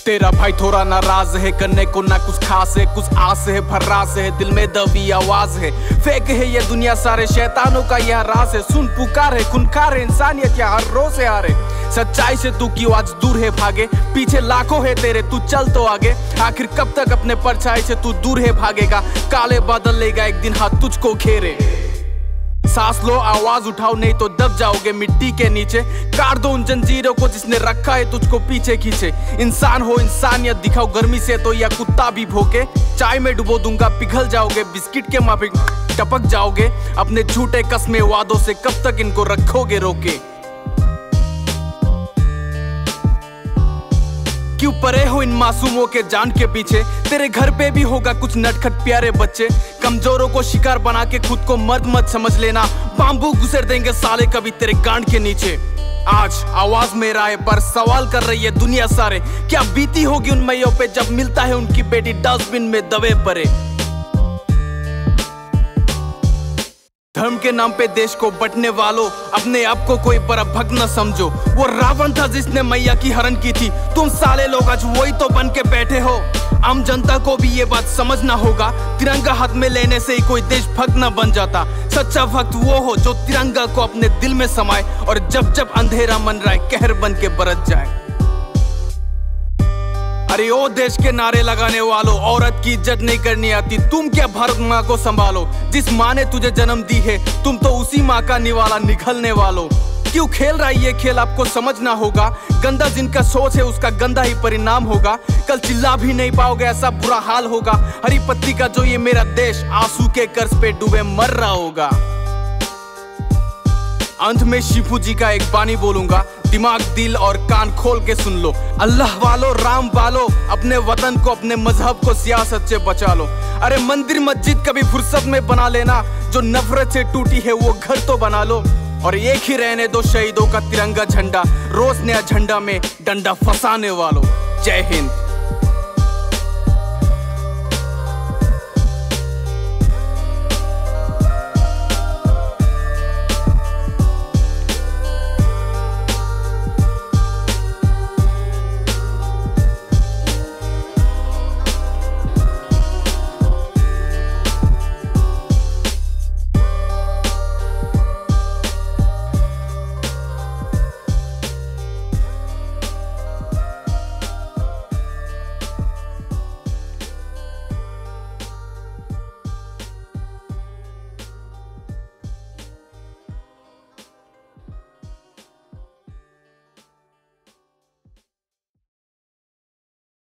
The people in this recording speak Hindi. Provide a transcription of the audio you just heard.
तेरा भाई थोड़ा नाराज है, करने को ना कुछ खास है, कुछ आस है, भर्रास है, दिल में दबी आवाज है। फेक है ये दुनिया, सारे शैतानों का यह राज है। सुन पुकार है, खुनखार है, इंसानियत या हर रोज से हारे। सच्चाई से तू क्यों आज दूर है भागे, पीछे लाखों है तेरे, तू चल तो आगे। आखिर कब तक अपने परछाई से तू दूर है भागेगा, काले बादल लेगा एक दिन हाथ तुझको घेरे। सांस लो, आवाज उठाओ, नहीं तो दब जाओगे मिट्टी के नीचे। काट दो उन जंजीरों को जिसने रखा है तुझको पीछे खींचे। इंसान हो, इंसानियत दिखाओ गर्मी से तो या कुत्ता भी भोके। चाय में डुबो दूंगा, पिघल जाओगे, बिस्किट के माफिक टपक जाओगे। अपने झूठे कस्मे वादों से कब तक इनको रखोगे रोके। क्यों परे हो इन मासूमों के जान के पीछे, तेरे घर पे भी होगा कुछ नटखट प्यारे बच्चे। कमजोरों को शिकार बना के खुद को मर्द मत समझ लेना, बांबू घुसेड़ देंगे साले कभी तेरे गांड के नीचे। आज आवाज मेरा है पर सवाल कर रही है दुनिया सारे, क्या बीती होगी उन मैयों पे जब मिलता है उनकी बेटी डस्टबिन में दबे पड़े। धर्म के नाम पे देश को बंटने वालों, अपने आप को कोई परभक्त न समझो। वो रावण था जिसने मैया की हरण की थी, तुम साले लोग आज वही तो बन के बैठे हो। आम जनता को भी ये बात समझना होगा, तिरंगा हाथ में लेने से ही कोई देशभक्त न बन जाता। सच्चा भक्त वो हो जो तिरंगा को अपने दिल में समाए और जब जब अंधेरा मंडराए कहर बन के बरत जाए। अरे ओ देश के नारे लगाने वालों, औरत की इज्जत नहीं करनी आती, तुम क्या भारत माँ को संभालो। जिस माँ ने तुझे जन्म दी है तुम तो उसी माँ का निवाला निकलने वालों। क्यों खेल रहा है ये खेल आपको समझना होगा, गंदा जिनका सोच है उसका गंदा ही परिणाम होगा। कल चिल्ला भी नहीं पाओगे ऐसा बुरा हाल होगा। हरी पत्ती का जो ये मेरा देश आंसू के कर्ज पे डूबे मर रहा होगा। अंत में शिपू जी का एक बानी बोलूंगा, दिमाग दिल और कान खोल के सुन लो। अल्लाह वालो, राम वालो, अपने वतन को अपने मजहब को सियासत से बचा लो। अरे मंदिर मस्जिद कभी फुर्सत में बना लेना, जो नफरत से टूटी है वो घर तो बना लो। और एक ही रहने दो शहीदों का तिरंगा झंडा, रोज नया झंडा में डंडा फंसाने वालों। जय हिंद।